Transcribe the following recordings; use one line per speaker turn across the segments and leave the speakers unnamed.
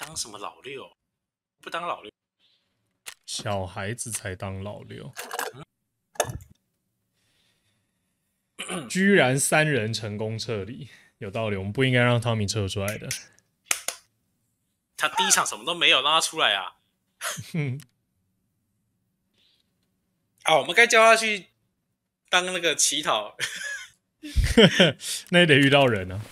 当什么老六？不当老六，
小孩子才当老六。居然3人成功撤离，有道理，我们不应该让汤米撤出来的。
他第一场什么都没有，让他出来啊！啊，我们该叫他去当那个乞讨。
那也得遇到人啊。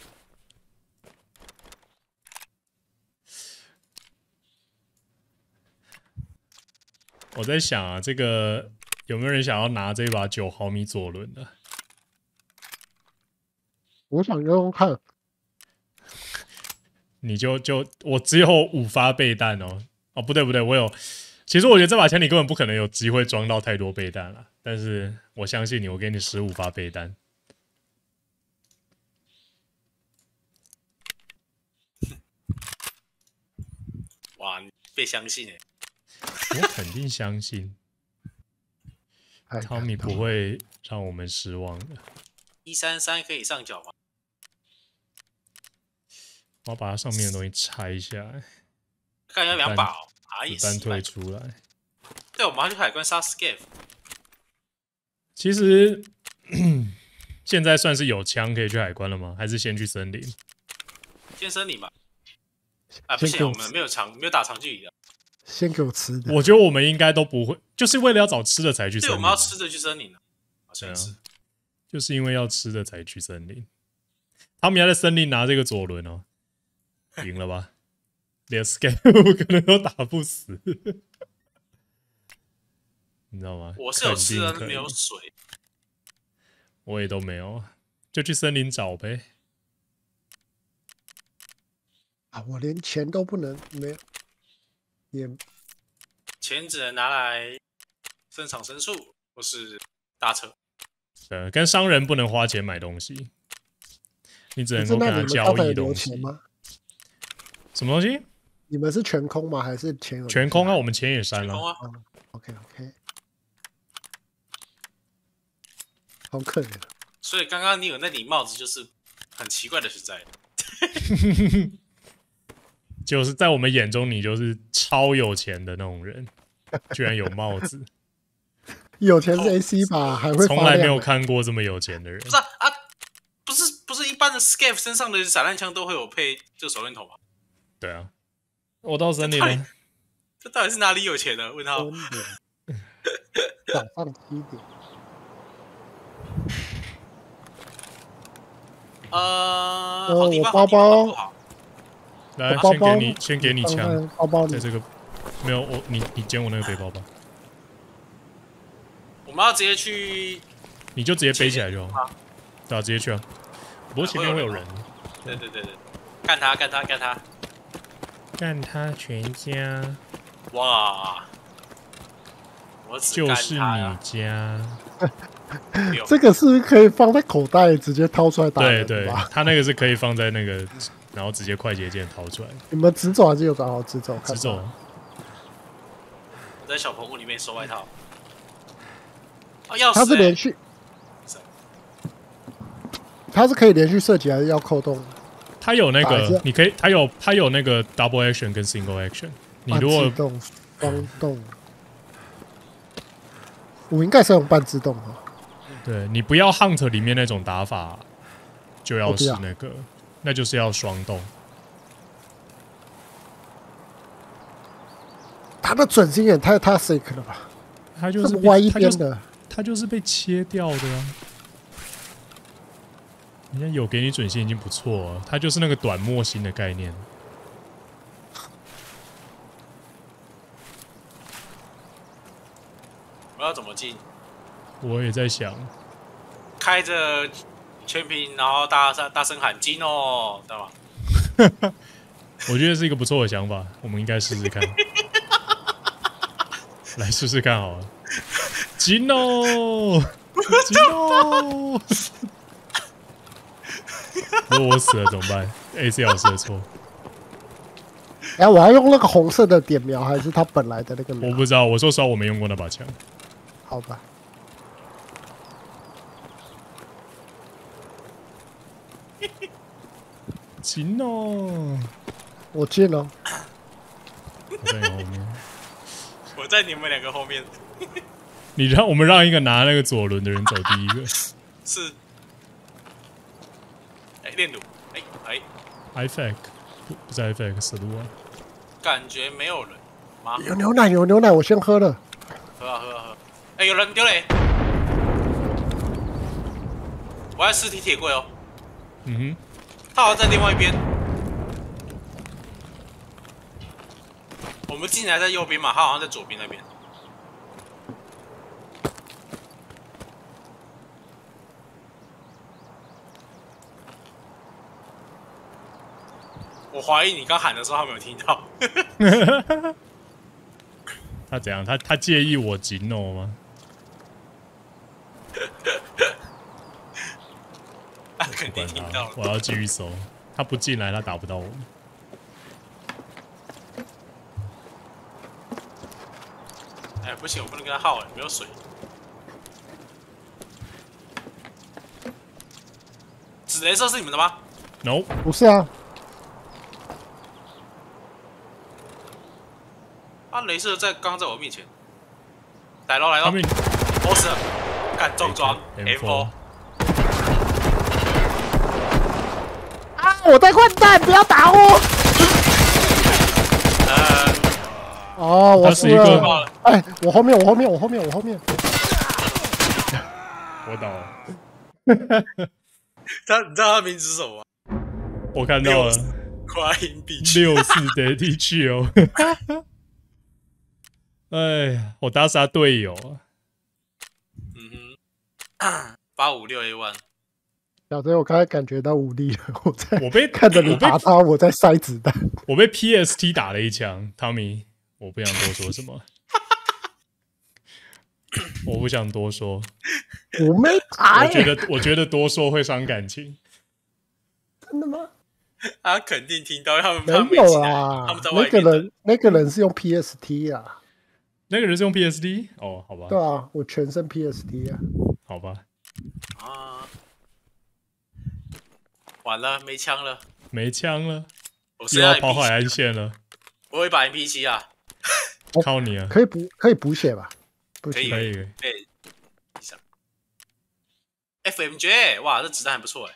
我在想啊，这个有没有人想要拿这把9毫米左轮的？
我想用用看。
你我只有5发备弹哦。哦，不对，我有。其实我觉得这把枪你根本不可能有机会装到太多备弹了，但是我相信你，我给你15发备弹。
哇，你被相信欸。
我肯定相信，汤米不会让我们失望的。
133可以上脚吗？
我要把它上面的东西拆下来。
看要2把哦，
子弹退出来。
对，我们要去海关杀 Scav。
其实现在算是有枪可以去海关了吗？还是先去森林？
先森林吧。啊，不行，我们没有打长距离的。
先给我吃的。
我觉得我们应该都不会，就是为了要找吃的才去森林。
对，我们要吃的去森林好像是。
就是因为要吃的才去森林。他们要在森林拿这个左轮哦，赢了吧？连 Scav 可能都打不死，你知道吗？
我是有吃的，没有水。
我也都没有，就去森林找呗。
啊，我连钱都不能没有，也
钱只能拿来生场牲畜或是搭车。
跟商人不能花钱买东西，你只能够跟他交易东西。什么东西？
你们是全空吗？还是钱有？
全空啊，我们钱也删了。
全空啊。
OK， 好可怜。
所以刚刚你有那顶帽子，就是很奇怪的存在。
就是在我们眼中，你就是超有钱的那种人，居然有帽子。
有钱是 AC 吧？还会
从来没有看过这么有钱的人。
不是啊，不是一般的 Scav 身上的散弹枪都会有配这手电筒吗？
对啊，我到森林了。
这到底是哪里有钱呢？问号。
早上7点。
我
包包。
来，先给你枪。
包包
在这个没有你捡我那个背包吧。
我们要直接去，
你就直接背起来就好。对啊，直接去啊。不过前面会有人。
对，干他！
干他全家！
哇！我只干他
就是你家。
这个是可以放在口袋直接掏出来打人的吧？
对，他那个是可以放在那个，然后直接快捷键掏出来。
你们直走还是有找好直走？
直走。
在小棚屋里面收外套。
它是连续，它是可以连续射击还是要扣动？
它有那个，你可以，它有那个 double action 跟 single action。你如果
自动、双动，我应该是用半自动的。
对，你不要 hunt 里面那种打法，就要是那个，那就是要双动。
它的准心也太 sick 了吧？
它就是
歪一边的。
它就是被切掉的啊！人家有给你准心已经不错了，它就是那个短墨心的概念。
我要怎么进？
我也在想，
开着全屏，然后大声喊金哦，知道吗？
我觉得是一个不错的想法，我们应该试试看。来试试看好了。金哦，金哦！如果我死了怎么办 ？AC 老师的错。
哎，我要用那个红色的点描，还是他本来的那个描？
我不知道，我说实话，我没用过那把枪。
好吧。
金哦，
我进了。
我在你后面。
我在你们2个后面。
我们让一个拿那个左轮的人走第一个。
是。炼乳。
IFAC 不是 IFAC 死路啊。
感觉没有人。妈。
有牛奶，有牛奶，我先喝了。
喝。有人丢雷。我在尸体铁柜哦。
嗯哼。
他好像在另外一边。我们进来在右边嘛，他好像在左边那边。我怀疑你刚喊的时候他没有听到。
他怎样？他介意我紧哦吗？
他肯定听到了。
我要继续搜。他不进来，他打不到我们。
哎，不行，我不能跟他耗，没有水。紫雷射是你们的吗
？No，
不是啊。
雷射刚在我面前。来喽！我死了，干重装 M4。
我在换弹，不要打我！哦，我输了。哎，我后面。
我倒了。
你知道他名字是什么吗？
我看到了。
Crying Beach。
64的地区哦。哎呀，我打死他队友啊
！856A1。
小贼，我刚才感觉到无力了。我
被
看着你打他，我在塞子弹。
我被 PST 打了一枪，Tommy， 我不想多说什么。我不想多说。
我没打。
我觉得多说会伤感情。
真的吗？
他肯定听到，他们
没有啦。他们在外面。那个人是用 PST 啊。
那个人是用 PST？ 哦，好吧。
对啊，我全身 PST 啊。
好吧。
完了，没枪了。
又要跑海岸线了。
我有一把 MP7啊。
靠你啊！
可以补血吧？
可以。FMJ， 哇，这子弹还不错哎。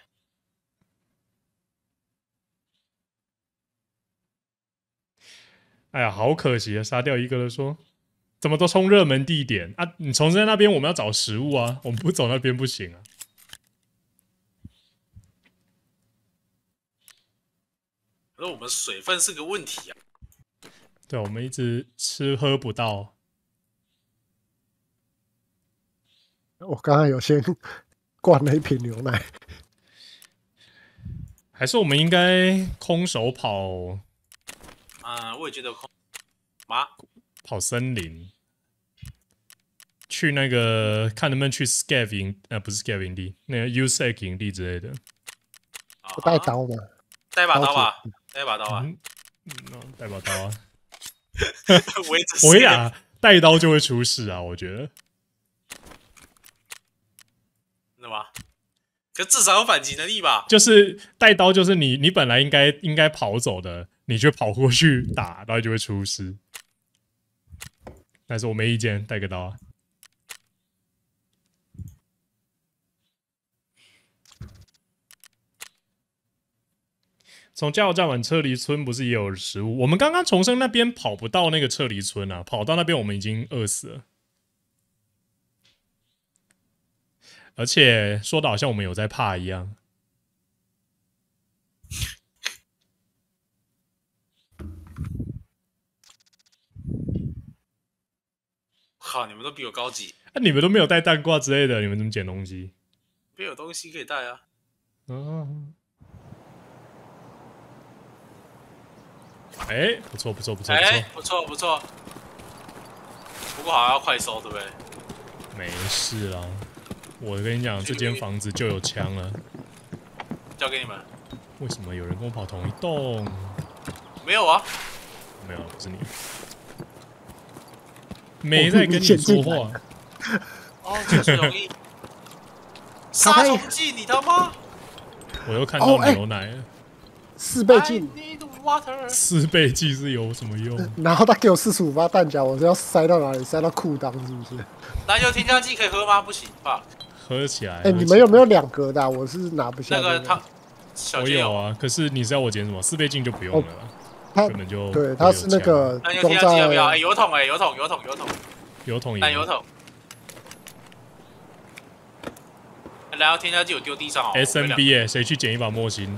哎呀，好可惜啊！杀掉一个了说。怎么都冲热门地点啊？你重生那边我们要找食物啊，我们不走那边不行啊。
可是我们水分是个问题啊。
对，我们一直吃喝不到。
我刚刚有先灌了一瓶牛奶。
还是我们应该空手跑？
我也觉得空。
跑森林，去那个看能不能去 Scav 营，不是 Scav 营地，那个 USEC 营地之类的。
我带刀吗？
带把刀吧，带把刀啊！我跟你讲，
带刀就会出事啊！我觉得。
真的吗？可至少有反击能力吧？
就是带刀，就是你本来应该跑走的，你就跑过去打，然后就会出事。但是我没意见，带个刀啊。从加油站往撤离村不是也有食物？我们刚刚重生那边跑不到那个撤离村啊，跑到那边我们已经饿死了。而且说的好像我们有在怕一样。
靠，你们都比我高级。
你们都没有带弹挂之类的，你们怎么捡东西？
没有东西可以带啊。
不错。
不错。不过好像要快收，对不对？
没事啦，我跟你讲，这间房子就有枪了。
交给你们。
为什么有人跟我跑同一栋？
没有啊。
没有，不是你。没在跟你说话。
就是容易。杀虫剂，你他妈！
我又看到牛奶了。
4倍镜，
I need water
4倍镜是有什么用？
然后他给我45发弹夹，我是要塞到哪里？塞到裤裆是不是？
燃油添加剂可以喝吗？不行吧？
喝起来。
哎，你们有没有2格的？我是拿不下。
那个他小杰
我有啊，可是你是要我捡什么？4倍镜就不用了啦，
它
根本就
对，它是那个
燃油
装
添加剂要不要？
在
哎，油桶哎，油桶
油桶
燃油桶。燃油添加剂有丢地上哦。
SMB 哎，谁去捡一把墨芯？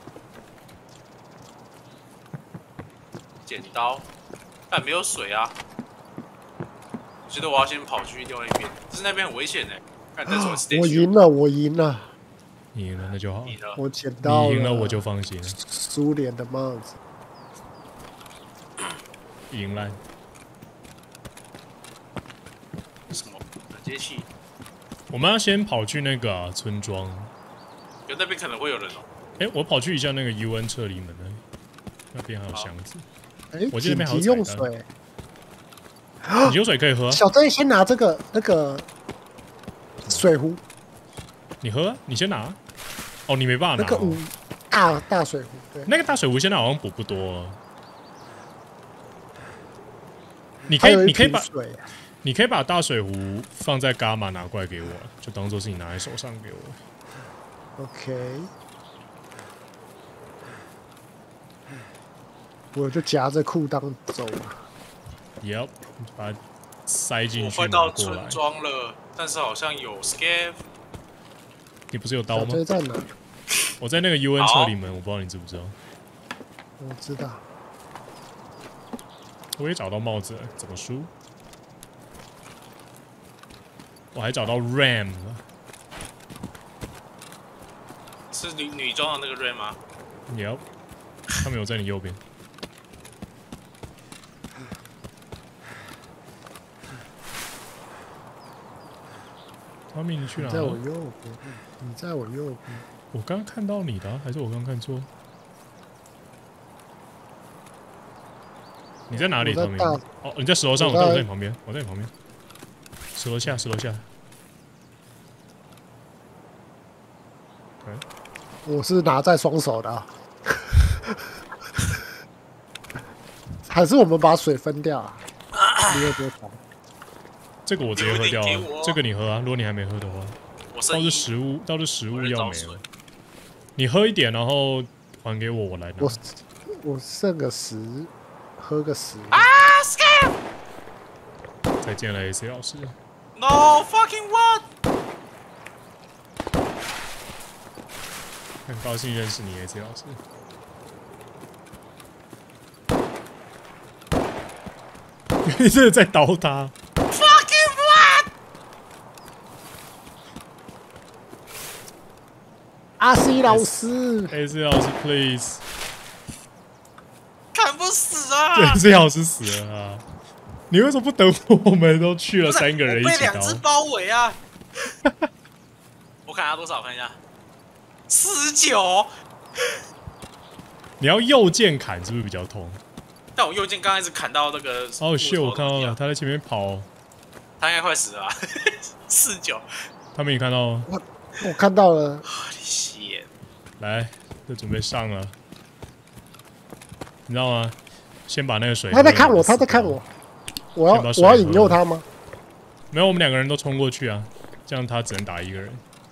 剪刀，但没有水啊。我觉得我要先跑去另外一边，就是那边很危险哎。看，但是我
我赢了，我赢了，
你赢了那就好，
赢了。
我捡到了，
你赢了我就放心了。
苏联的帽子，
赢烂。
什么冷接器？
我们要先跑去那个啊村庄。
有那边可能会有人哦。
哎，我跑去一下那个 UN 撤离门那边还有箱子。
哎，
我记得那边还有
紧急用
彩蛋
水。
你有水可以喝啊，
小郑先拿这个那个水壶，
你喝啊，你先拿啊。哦，你没办法拿
那个大水壶，对，
那个大水壶现在好像补不多了。你
还有一
可以把
瓶水，
你可以把大水壶放在伽马拿过来给我，就当做是你拿在手上给我。
OK， 我就夹着裤裆走了。
Yep， 把它塞进去
我快到
拿过来
村。庄了，但是好像有 scav。
你不是有刀
小
吗？
郑在哪？
我在那个 UN
好
车里门，我不知道你知不知道。
我知道。
我也找到帽子了，怎么输？我还找到 RAM 了。
是女装的那个 Ray 吗？
Yep， 他们有在你右边。汤米，你去哪
在我
了？
右边，你在我右边。
我刚刚看到你的啊、还是我刚刚看错？你在哪里，汤米？
我在大
哦，你在石头上，
我在
我在你旁边，我在你旁边。石头下，石头下。
我是拿在双手的、啊，还是我们把水分掉啊？你有多少？
这个我直接喝掉
留一点给我，
啊这个你喝啊。如果你还没喝的话，倒
我剩一
是食物，倒是食物
我在
要没了
找水。
你喝一点，然后还给我，我来拿。
我剩个10，喝个10。
啊 scav
再见了，AC 老师。
no fucking what？
很高兴认识你，AC 老师。你真的在刀他？
fucking what？
阿 C 老师，
AC 老师，please。
砍不死啊！
AC 老师死了啊！你为什么不等我们都去了
不是
3个人一
我被
起
2只
刀？
包围啊！我砍他多少？我看一下，49。
你要右键砍是不是比较痛？
但我右键刚开始砍到那个
哦、shit！我看到了，
他
他在前面跑。
应该快死了吧？49。
他没看到吗？
我看到了，
血！
来，就准备上了。你知道吗？先把那个水。
他在看我，他在看我，我要引诱他吗？
没有，我们2个人都冲过去啊，这样他只能打1个人。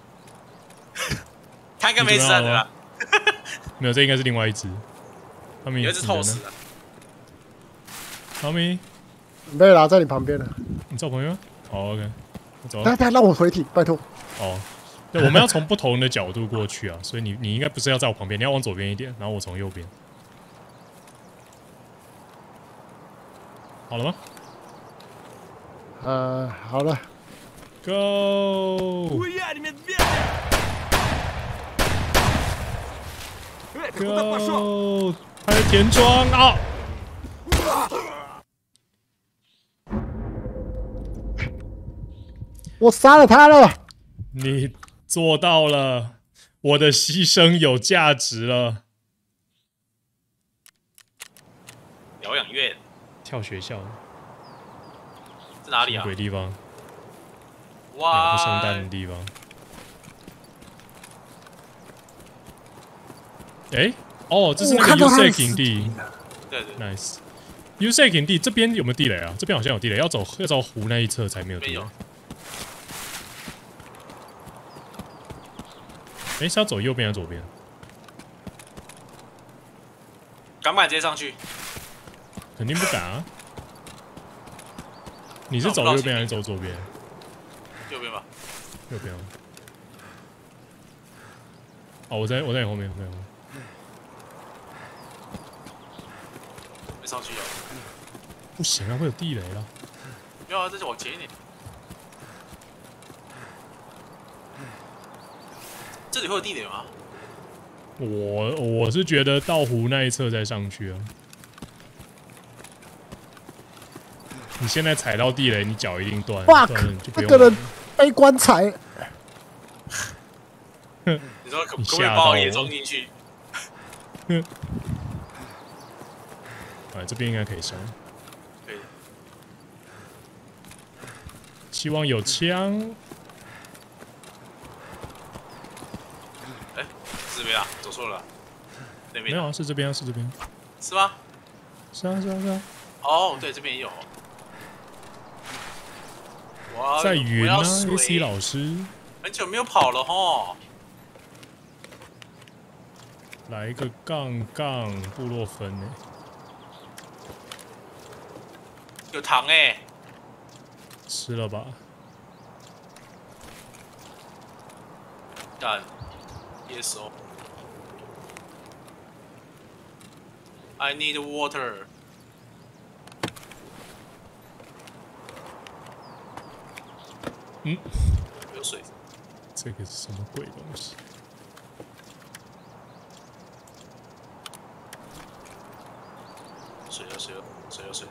他应该没死的啦，
没有，这应该是另外一只。他们
有一只透死了。
汤米，
没有啦，在你旁边了。
你在我旁边吗？好 ，OK， 我走了。
他让我回体，拜托。
哦，对，我们要从不同的角度过去啊，所以你应该不是要在我旁边，你要往左边一点，然后我从右边。好了吗
好了，
？Go Go！他在填装啊！
我杀了他了。
你做到了，我的牺牲有价值了。
疗养院
跳学校
在哪里啊？
什么鬼地方？
哇！
不生蛋的地方。哎、 哦，这是那个
我看到
U
他
C
的
营地
对对，
，nice。U C 营地这边有没有地雷啊？这边好像有地雷，要走湖那一侧才没有地雷
没有。
哎，是要走右边还是左边？
敢不敢直接上去？
肯定不敢啊！你是走右边还是走左边？
右边吧。
右边啊。哦，我在你后面，我在你后面。
没上去哦。
不行啊，会有地雷了。
没有啊，这就往前一点。这里会有地雷吗？
我是觉得到湖那一侧再上去啊。你现在踩到地雷，你脚一定断，断
fuck，
了你就不
那个人
用玩了。
背棺材，
你说可不可以
吓到我
把我也装进去？
哎，这边应该可以上。
可以。
希望有枪。
哎，是这边啊，走错了。那边
没有啊，是这边啊，是这边。
是吗？
是啊，是啊，是啊。
哦，对，这边也有。哇，
在云啊
我要水
，AC 老师。
很久没有跑了吼。
来一个杠杠部落分呢、
有糖哎、
吃了吧？
干，yes 哦。I need water。
嗯，
有水。
这个是什么鬼东西？
水有水有水有水。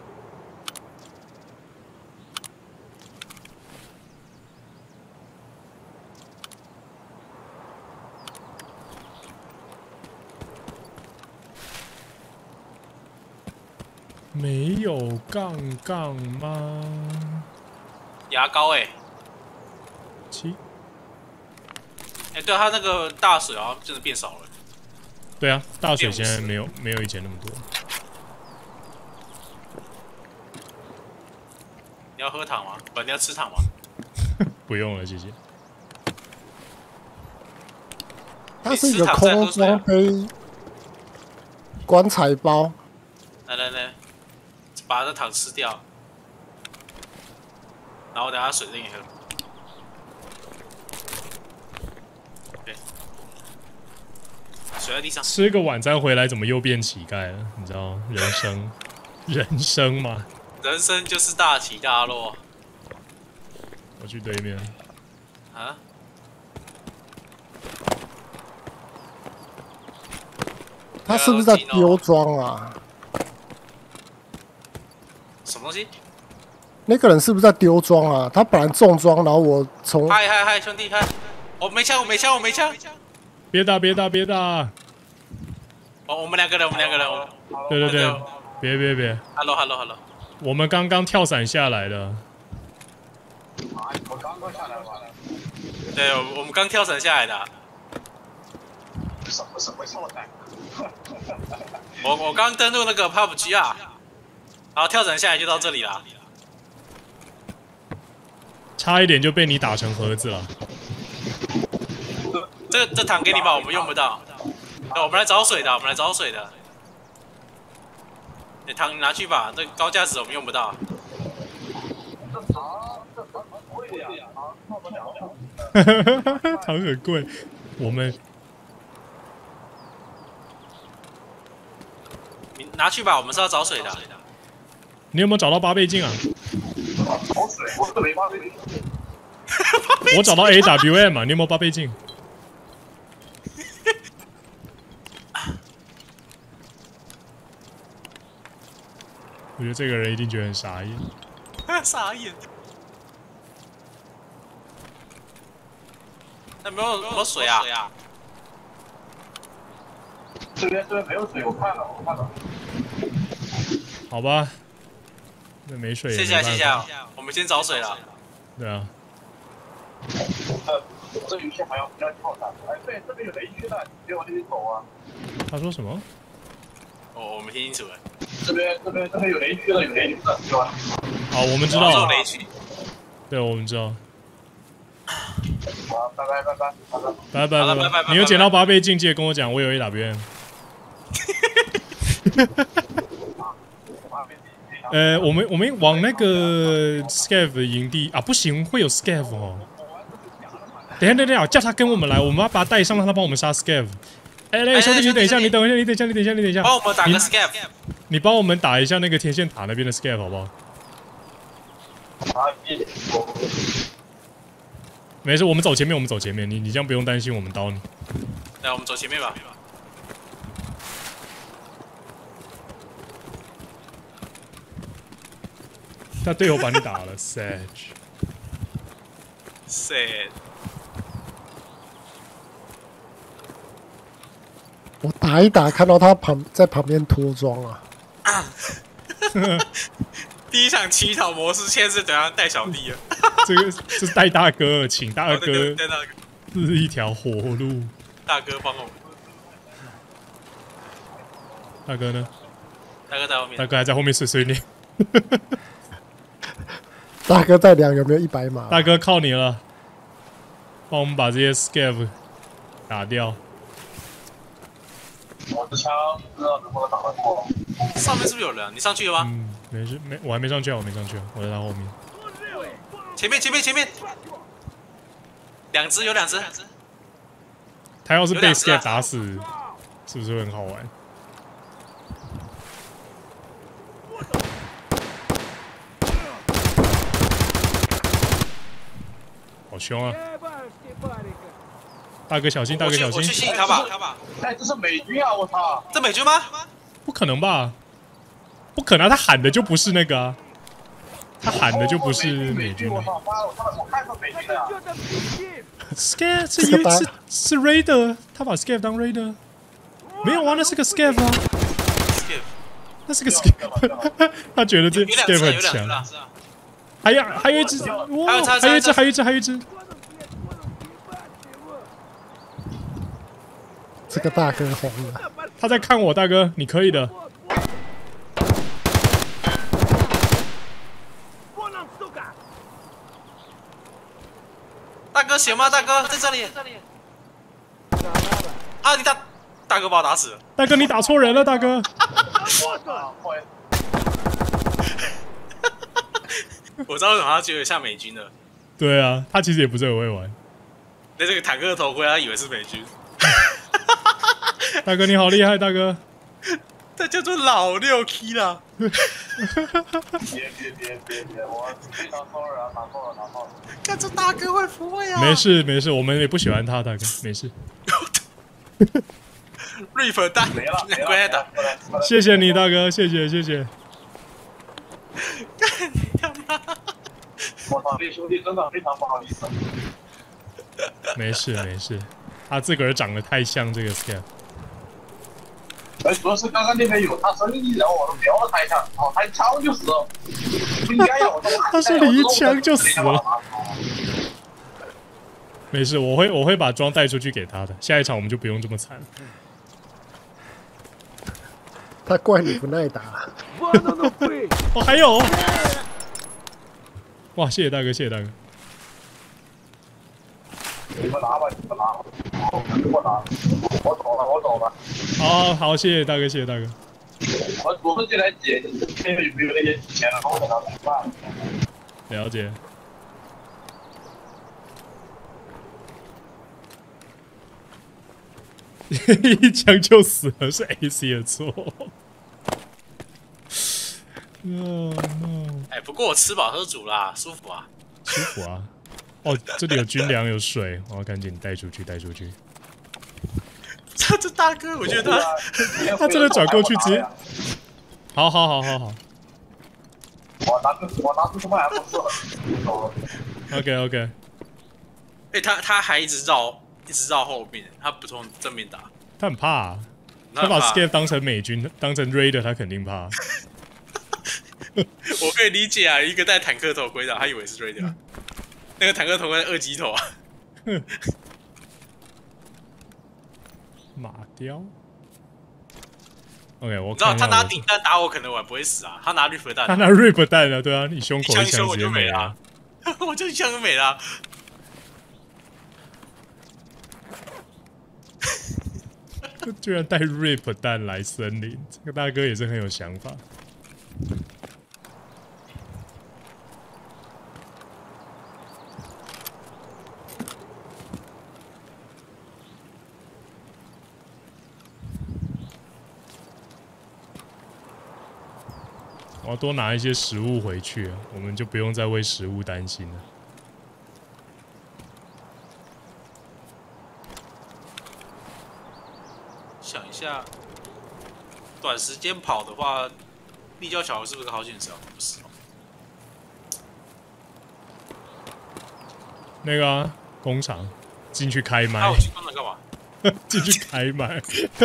没有杠杠吗？
牙膏哎、
七？
哎、对啊，它那个大水好像真的变少了。
对啊，大水现在
变
没有以前那么多。
你要喝糖吗？不，你要吃糖吗？
不用了，谢谢。
它是一个空装杯棺材包，
来来来，把这糖吃掉，然后等下水给你喝。对，水在地上。
吃个晚餐回来，怎么又变乞丐了？你知道人生嘛？
人生就是大起大落
我去对面。
啊！
他是不是在丢装啊？
什么东西？
那个人是不是在丢装啊？他本来重装，然后我从
嗨嗨嗨，兄弟嗨！我没枪，我没枪，我没枪！
别打别打别打！
哦，我们两个人，我们两个人。
对对对，别！
Hello Hello Hello。
我们刚刚跳伞下来的。
我刚刚下来玩。
对，我们刚跳伞下来的啊。
什么跳伞？
我刚登录那个 PUBG 啊，然后跳伞下来就到这里了。
差一点就被你打成盒子了。
这糖给你吧，我们用不到。对，我们来找水的，我们来找水的。你糖拿去吧，这高价值我们用不到。
糖很贵，我们
你拿去吧，我们是要找水的。
你有没有找到8倍镜啊？
找水，我是没8倍镜。
我找到 AWM 啊，你有没有8倍镜？我觉得这个人一定觉得很傻眼。
傻眼。那没有水啊？
这边没有水，我看了。
好吧，那没水也没办法。
谢谢，我们先找水了。
对啊。
这游戏好像比较跳伞。哎，对，这边有雷区的。 在，别往那边走啊！
他说什么？
哦，我没听清楚哎。
这边有雷区的，有雷区的，对吧？
好，我们知道了。
有雷区。
对，我们知道。
好，拜拜。
拜。你有捡到8倍境界，跟我讲，我有 AWM。我们往那个 Scav 营地啊，不行，会有 Scav 哦。等一下，叫他跟我们来，我们要把他带上，让他帮我们杀 Scav。哎，兄弟，你等一下。
帮我们打个 Scav。
你帮我们打一下那个天线塔那边的 Scav 好不好？没事，我们走前面，你这样不用担心我们刀你。
来，我们走前面吧。
他队友把你打了 ，Sad。
我打一打，看到他在旁边脱妆啊。
第一场乞讨模式，现在是怎样带小弟了？
这是带大哥，请大哥，
带大哥，
这是一条活路。
大哥帮我。
大哥呢？
大哥在后面。
大哥还在后面碎碎念。
大哥在量有没有100码？
大哥靠你了，帮我们把这些 Scav 打掉。
我的枪不知道能不能打得过。
上面是不是有人？你上去了吗？
没事，我还没上去，我在他后面。
前面，2只有2只。
他要是被 Scav 打死，是不是会很好玩？好凶啊！大哥小心，
我去吸引他吧。
哎，这是美军啊！我操！
这美军吗？
不可能吧？不可能，他喊的就不是那个啊！他喊的就不是美军。
我操！我看到美军的。
Scav 是 Raider， 他把 Scav 当 Raider。没有啊，那是个 Scav 啊。那是个 Scav， 他觉得这 Scav 很强。还有一只，哇！还有一只。
这个大哥红了。
他在看我，大哥，你可以的。
大哥行吗？大哥在这里。啊！你大哥把我打死了。
大哥，你打错人了，大哥。
我知道为什么他觉得像美军了。
对啊，他其实也不是很会玩。
那这个坦克头盔，他以为是美军。
大哥你好厉害，大哥。
这叫做老6 K 啦。
别，我非常错了，打错了。
看这大哥会不会啊？
没事，我们也不喜欢他，大哥，没事。
Reaper 大，
没了，
乖打。
谢谢你，大哥，谢谢。
干你他妈！
我操，这兄弟真的非常不好意思。
没事，他自个儿长得太像这个 Scav。
主要是刚刚那边有他生意，然后我都瞄了他一下，他一枪就死了。不应该呀，
他是一枪就死了。没事，我会把装带出去给他的，下一场我们就不用这么惨了。
他怪你不耐打。
哦，还有。哇，谢谢大哥。
你们拿吧，我走了。
好，谢谢大哥。
我是进来捡，那边有没有那些钱了？我给他吃饭。
了解。一枪就死了，是 AC 的错。No。
哎，不过我吃饱喝足啦，舒服啊。
舒服啊。哦，这里有军粮有水，我要赶紧带出去。
这大哥，我觉得
他真的转过去直接。好。
我拿出什么 M4 了。
OK。
哎，他还一直绕后面，他不从正面打。
他很怕啊，他把 Scav 当成美军，当成 Raider， 他肯定怕。
我可以理解啊，一个戴坦克头盔的，他以为是 Raider。那个坦克头盔2级头啊。
马雕。OK， 我
知道他拿顶弹打我，可能我还不会死啊。他拿 rip 弹，
他拿 rip 弹了，对啊，你胸口一枪
我就没了，我就一枪就没了。
居然带 rip 弹来森林，这个大哥也是很有想法。我要多拿一些食物回去，我们就不用再为食物担心了。
想一下，短时间跑的话，立交桥是不是个好选择？不是哦。
那个、啊、工厂进去开麦。
我去工厂干嘛？
进去开麦。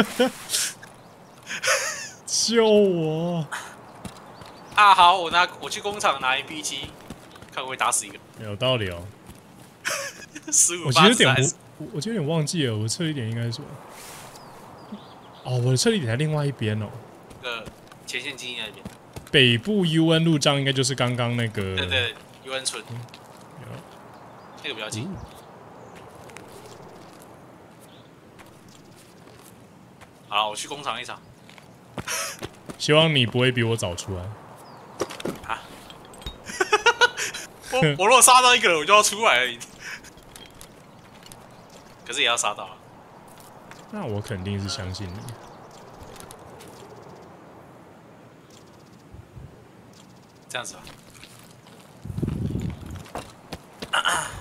救我！
啊，好，我去工厂拿 MP7，看会不会打死一个。
有道理哦。
15
我其实有点我有点忘记了，我的撤离点应该是什么？哦，我的撤离点在另外一边哦。
前线基地那边。
北部 UN 路障应该就是刚刚那个。
对 UN 村。那个比较近。好，我去工厂一场。
希望你不会比我早出来。
啊！我如果杀到一个人，我就要出来了。可是也要杀到啊。
那我肯定是相信你。
这样子吧。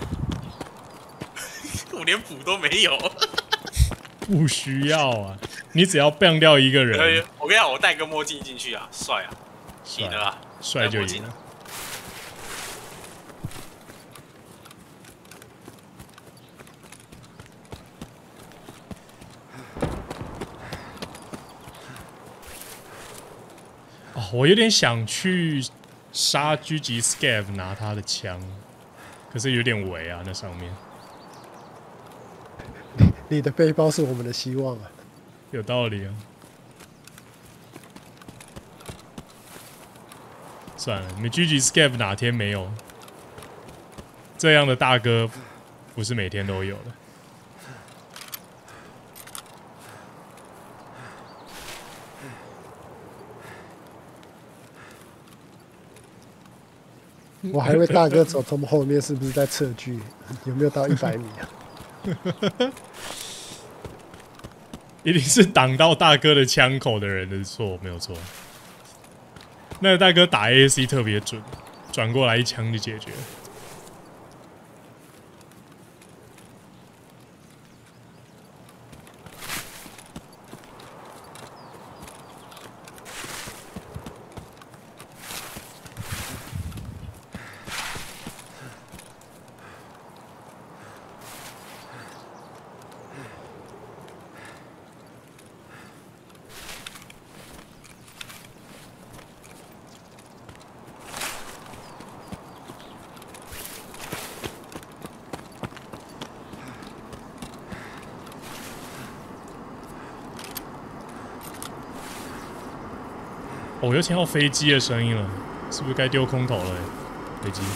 我连补都没有。
不需要啊，你只要 bang 掉一个人。
我跟你讲，我戴个墨镜进去啊，帅啊，赢了啊，
帅就赢了。哦，我有点想去杀狙击 Scav 拿他的枪，可是有点围啊，那上面。
你的背包是我们的希望啊！
有道理啊。算了，你狙击 Scav 哪天没有？这样的大哥不是每天都有的。
我还以为大哥走从后面是不是在测距？有没有到100米啊？
一定是挡到大哥的枪口的人的错，没有错。那个大哥打 AAC 特别准，转过来一枪就解决了。我又听到飞机的声音了，是不是该丢空投了？飞机。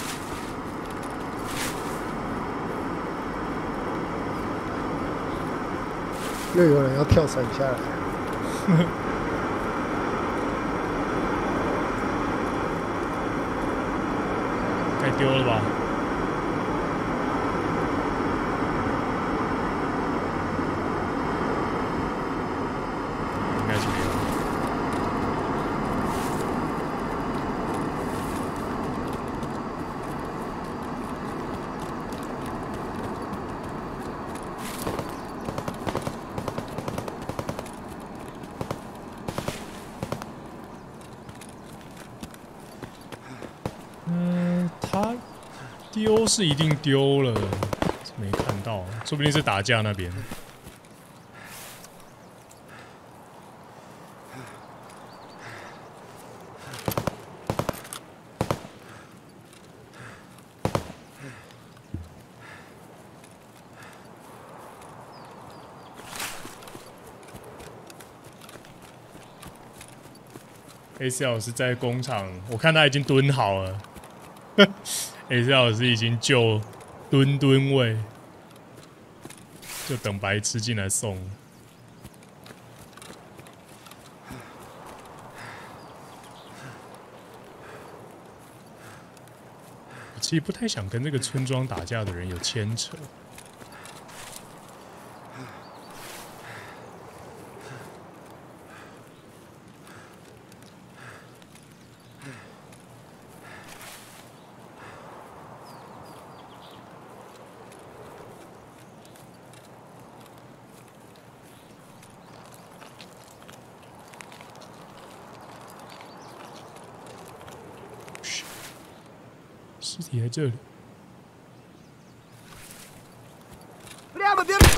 又有人要跳伞下来。
该丢了吧？应该是没有。他丢是一定丢了，没看到，说不定是打架那边。 AC 老师在工厂，我看他已经蹲好了。AC 老师已经就蹲位，就等白痴进来送。我其实不太想跟这个村庄打架的人有牵扯。尸体在这里。
Прямо держи!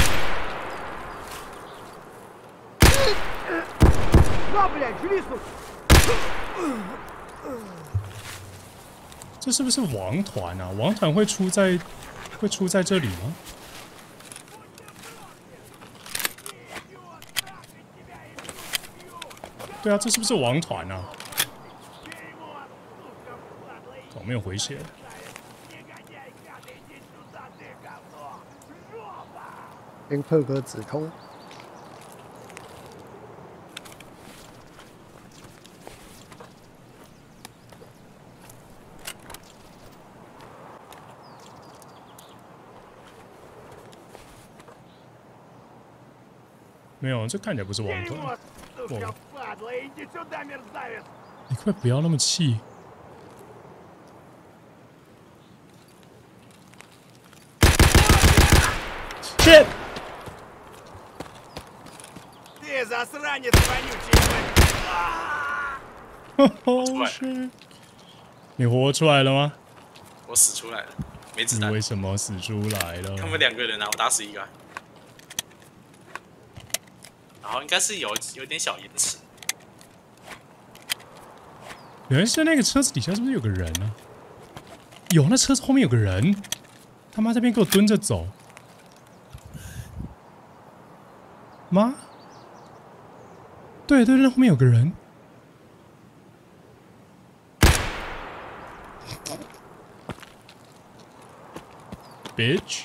Ну, блядь, жвистнул!
这是不是王团啊？王团会出在这里吗？对啊，这是不是王团啊？哦，没有回血。
先破个止痛。
没有，这看起来不是王团。哦，你快不要那么气！ Shit!
Ты засранец вонючий!
Oh shit! 你活出来了吗？
我死出来了，没子弹。
你为什么死出来了？
他们2个人啊，我打死1个。然后应该是有点小延迟。
原来是那个车子底下是不是有个人啊？有，那车子后面有个人，他妈这边给我蹲着走。 妈，对，后面有个人。Bitch，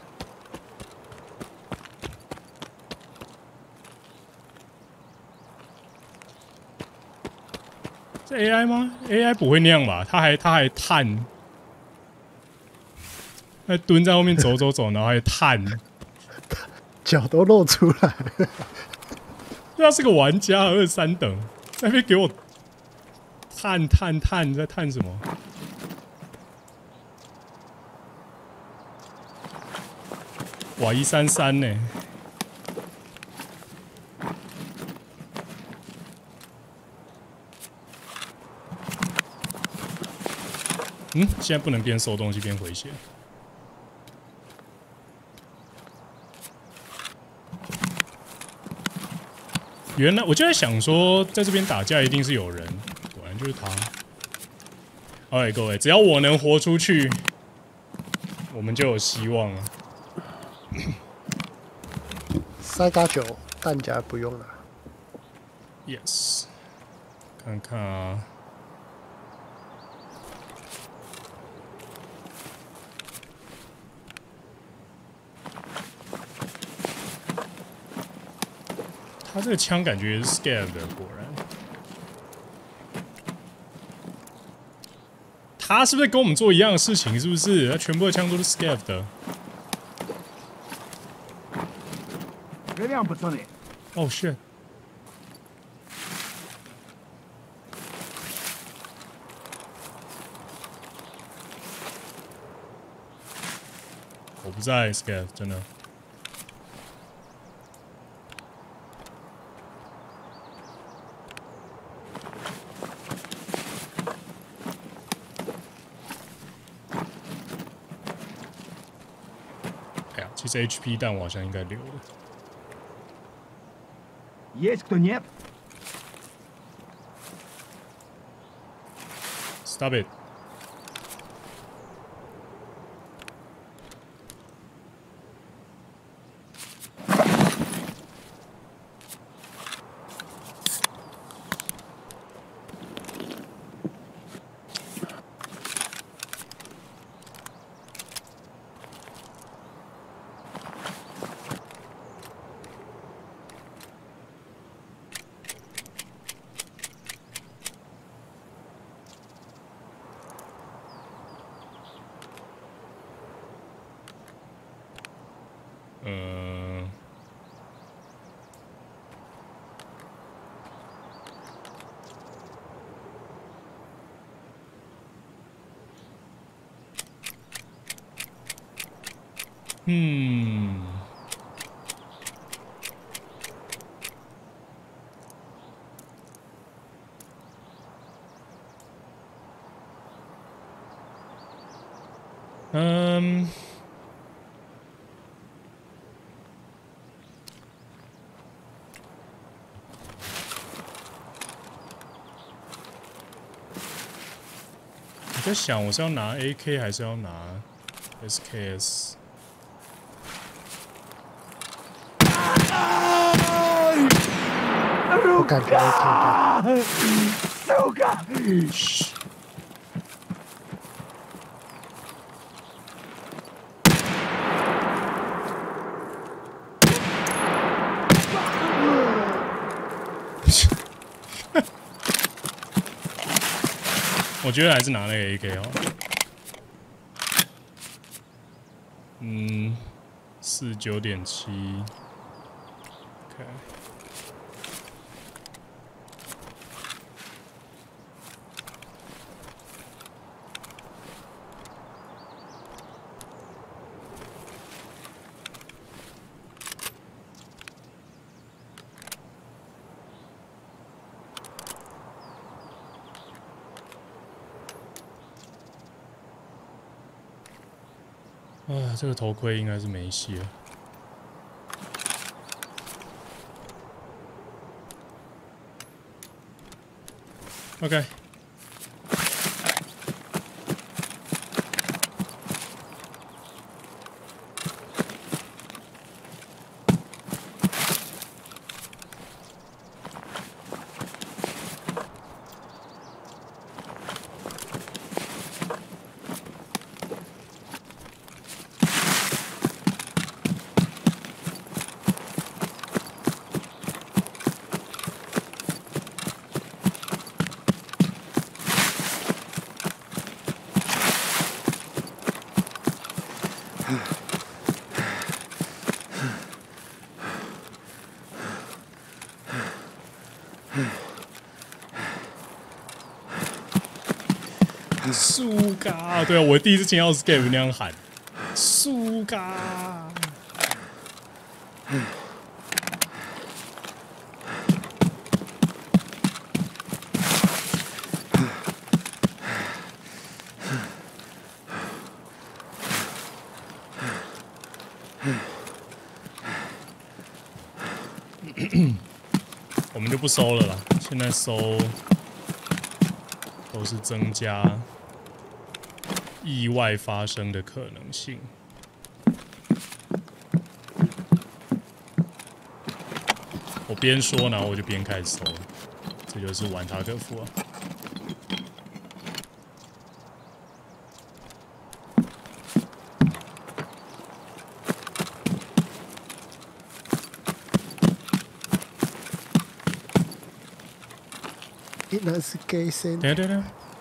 这 AI 吗 ？AI 不会那样吧？他还探，他蹲在后面走，然后还探。
脚都露出来了，
他是个玩家，23等，在那边给我探，在探什么？哇，133呢？嗯，现在不能边收东西边回血。 原来我就在想说，在这边打架一定是有人，果然就是他。OK， 各位，只要我能活出去，我们就有希望了。
3+9弹夹不用了。
Yes， 看看啊。 他这个枪感觉也是 scav 的，果然。他是不是跟我们做一样的事情？是不是？他全部的枪都是 scav 的。Oh shit！ 我不在 scav， 真的。 其实 HP 弹我好像应该留了。
Есть кто нет?
Stop it！ 嗯。嗯。我在想，我是要拿 AK 还是要拿 SKS？
我感觉 AK 的。
Сука!
我觉得还是拿那个 AK 哦。49.7。OK。啊，这个头盔应该是没戏了。OK。苏嘎，对啊，我第一次听到 Scav 那样喊，苏嘎。我们就不收了啦，现在收都是增加意外发生的可能性。我边说，然后我就边开始搜，这就是玩塔可夫啊。
那是 gay 声。
对。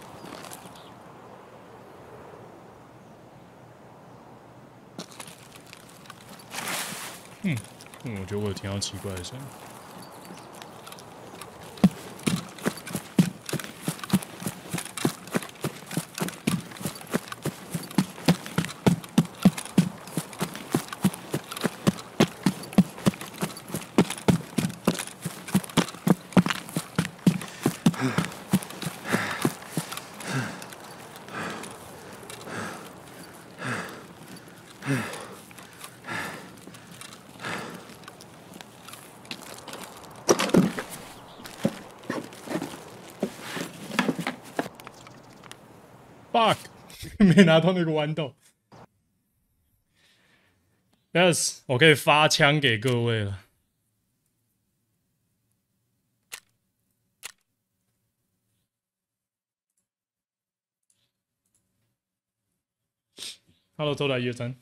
我觉得我有听到奇怪的声音。Fuck， 没拿到那个豌豆。Yes， 我可以发枪给各位了。Hello， 周来1、2、3。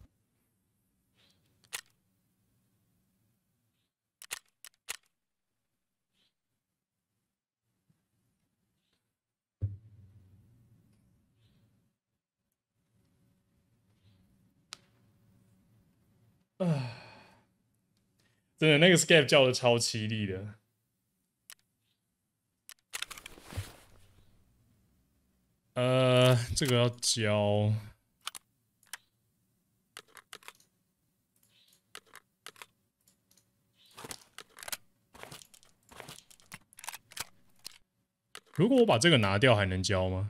真的，那个 Scav 叫的超凄厉的。这个要教。 如果我把这个拿掉，还能交吗？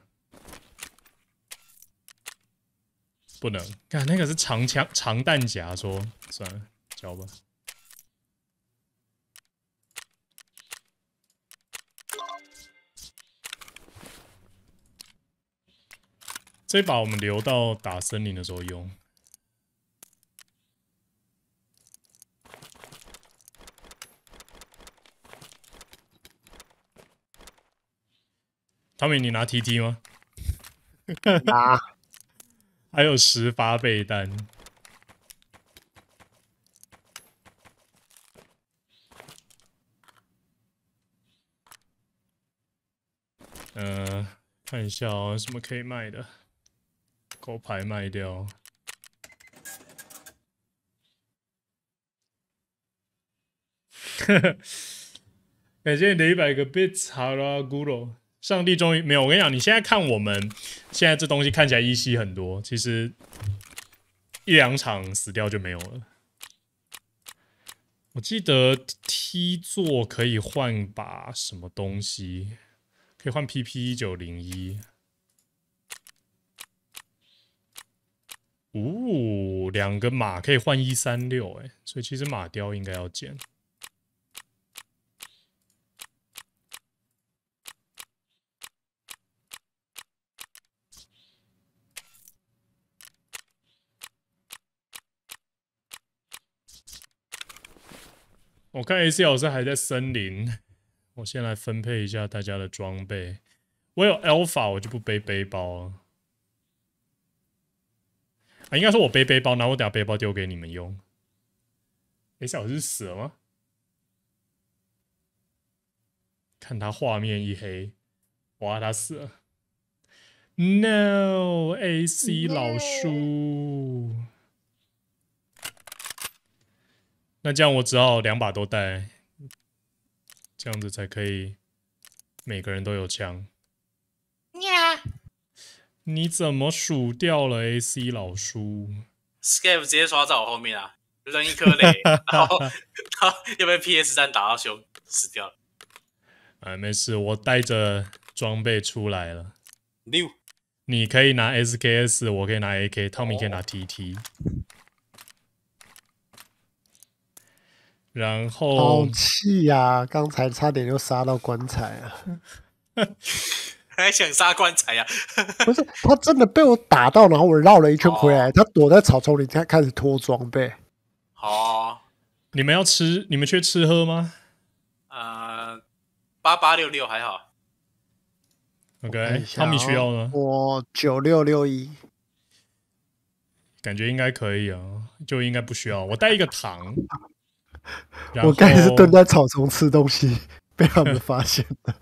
不能。看那个是长枪、长弹夹，说算了，交吧。这把我们留到打森林的时候用。汤米，你拿 TT 吗？
拿。
还有10发备弹。看一下哦，有什么可以卖的？狗牌卖掉。感谢你的100个 bits， 好啦 ，Guru。上帝终于没有，我跟你讲，你现在看我们现在这东西看起来EC很多，其实1、2场死掉就没有了。我记得 T 座可以换把什么东西，可以换 PP1901。2个马可以换136，哎，所以其实马雕应该要捡。我看 AC 老师还在森林，我先来分配一下大家的装备。我有 Alpha， 我就不背背包了。应该说我背背包，然后我等下背包丢给你们用。AC 老师死了吗？看他画面一黑，哇，他死了。No， AC 老叔。那这样我只好2把都带，这样子才可以每个人都有枪。
呀！
你怎么数掉了 AC 老叔
？Scav 直接刷在我后面啊，扔一颗雷，然后又被 PS3 打到胸，死掉了。
哎，没事，我带着装备出来了。
6，
你可以拿 SKS， 我可以拿 AK，Tommy 可以拿 TT。然后
好气呀！刚才差点就杀到棺材啊！
还想杀棺材呀？
不是，他真的被我打到，然后我绕了一圈回来，他躲在草丛里，才开始脱装备。
哦，
你们要吃？你们缺吃喝吗
？8866还好。
OK， 汤米需要呢？
我9661，
感觉应该可以啊，就应该不需要。我带一个糖。
我刚才是蹲在草丛吃东西，被他们发现了。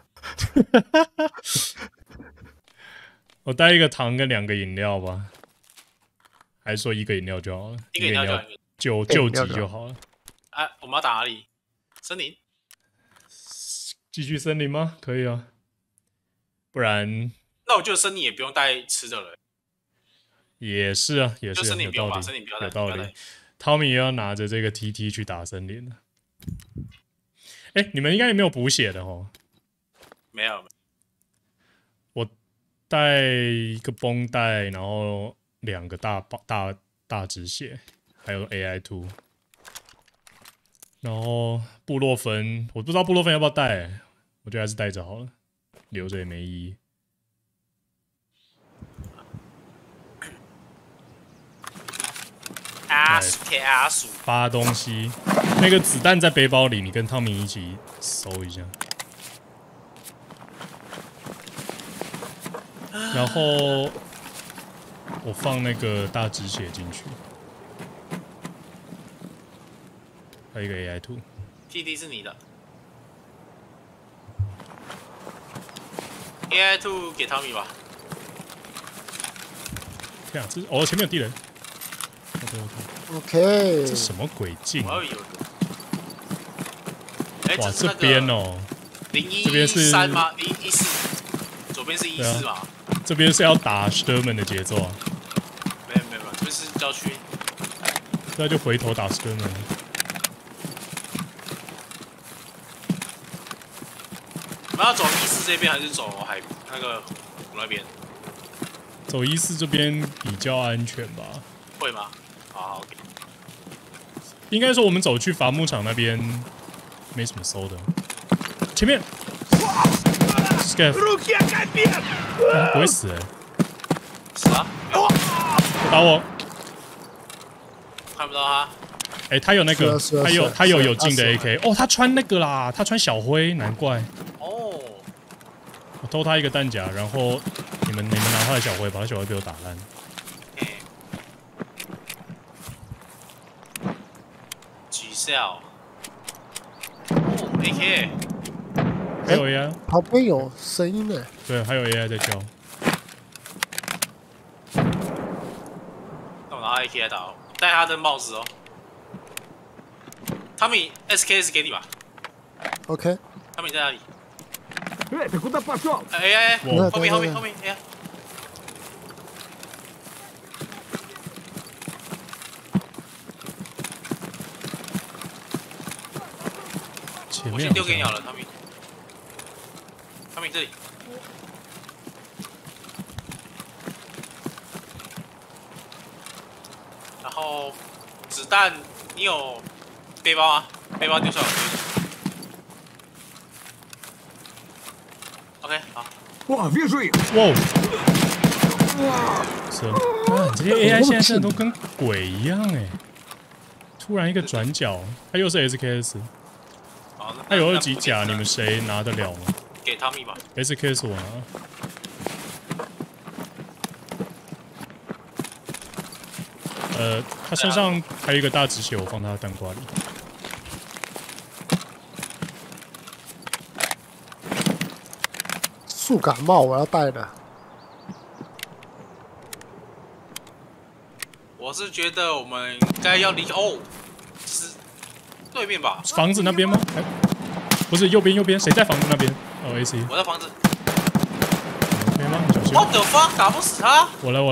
我带一个糖跟2个饮料吧，还是说1个饮料就好了？
一个饮料
救急就好了。
啊，我们要打哪里？森林？
继续森林吗？可以啊，不然
那我觉得森林也不用带吃的了。
也是啊，也是有道理，有道理。汤米也要拿着这个 TT 去打森林了。哎，你们应该也没有补血的哦。
没有。
我带一个绷带，然后2个大止血，还有 AI2。然后部落分，我不知道部落分要不要带，我觉得还是带着好了，留着也没意义。发东西，那个子弹在背包里，你跟汤米一起搜一下。然后我放那个大止血进去，还有一个 AI2。TT
是你的 ，AI2 给汤米吧。
天啊，这哦，前面有敌人。
OK，
这什么鬼镜？哇，
这
边哦，这边是
3吗？114，左边是14嘛？
这边是要打 Sturman 的节奏啊。
没有，这边是郊区。
那就回头打 Sturman。
我我们要走14这边还是走海那个湖那边？
走14这边比较安全吧？
会吗？好 ，OK。
应该说我们走去伐木场那边没什么搜的。前面 ，Scav， 他不会死哎、
死啊！
打我！
看不到他。
哎、他有那个，他有有劲的 AK。哦，他穿那个啦，他穿小灰，难怪。
哦。
我偷他一个弹夹，然后你们拿他的小灰，把他小灰被我打烂。
G-Cell。哦 ，AK。
还有 AI，
旁边有声音呢。
对，还有 AI 在叫。
那我拿 AK 来打哦，戴他的帽子哦。汤米 SKS 给你吧。
OK。
汤米在哪里？
Ты куда пошел?
哎，后面 AI。我先丢给你好了，汤米。汤米这里。然后子弹，你有背包吗？背包丢出来。OK， 好。
О, вижу их!
哇！是啊，这些 AI 现在真的都跟鬼一样哎！突然一个转角，他又是 SKS。他有2级甲，你们谁拿得了吗？
给汤米吧。
SKS 我拿。他身上还有一个大止血，我放他的弹挂里。
速感冒我要带的。
我是觉得我们应该要离哦，是对面吧？
房子那边吗？哎，不是右边，谁在房子那边？哦 ，AC。
我在房子。
可以吗？小心。
我的妈，打不死他！
我来。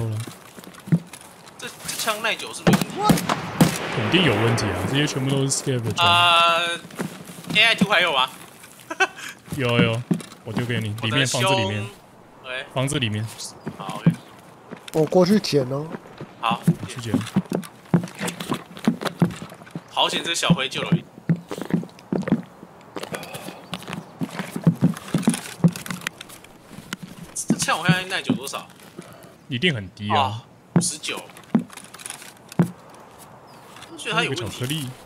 这枪耐久是不是有问题？
肯定有问题啊！这些全部都是 Scav 的枪。
AI2 还有吗？
有，我丢给你，里面房子里面。房子里面。
好 ，OK。
我过去捡哦。
好，
去捡。
好险，这小灰救了一。这枪我看耐久多少？
一定很低啊
，59。我觉得它有问题。
巧克力。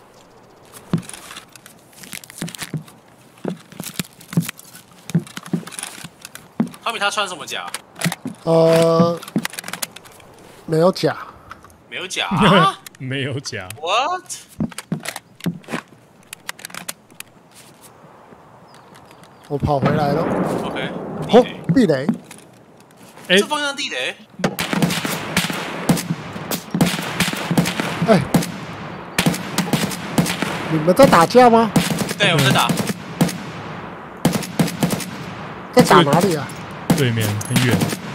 汤米他穿什么甲？
没有甲。
没有甲啊？
没有甲。
What？
我跑回来了。
OK。
哦，地雷。
这方向地雷。
哎，你们在打架吗？
对，我们在打。
在打哪里啊？
对面很远。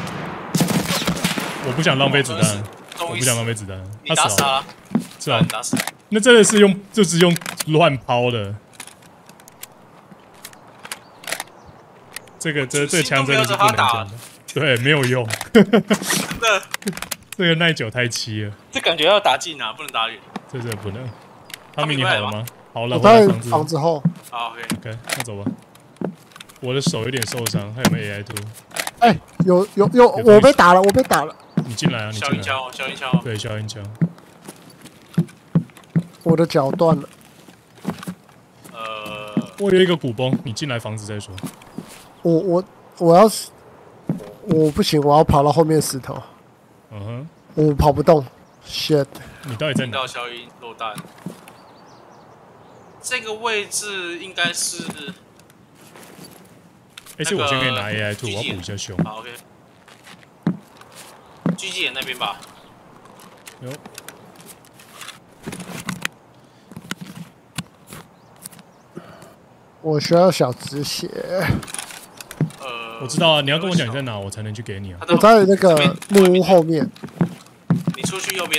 我不想浪费子弹。我不想浪费子弹。
你打死他了。
是啊，
打死。
那真的是就是用乱抛的。这个枪真的是不能讲的。对，没有用。真的。这个耐久太7了。
这感觉要打近啊，不能打远。
这不能。汤米，你好了吗？好了，
我在房子后。
好 ，OK，
那走吧。我的手有点受伤，还有没有 AI2？
哎，有，我被打了。
你进来啊！
消音枪。
对，消音枪。
我的脚断了。
我有一个鼓崩，你进来房子再说。
我要是我不行，我要跑到后面石头。我跑不动 ，shit！
你到底在哪？
听到消音落弹。这个位置应该是。
是我先给你拿 AI2， 我要补一下胸。
好 ，OK。狙击眼那边吧。
有。
我需要小止血。
我知道啊，你要跟我讲你在哪，我才能去给你啊。
我在那个木屋后面。
你出去右边。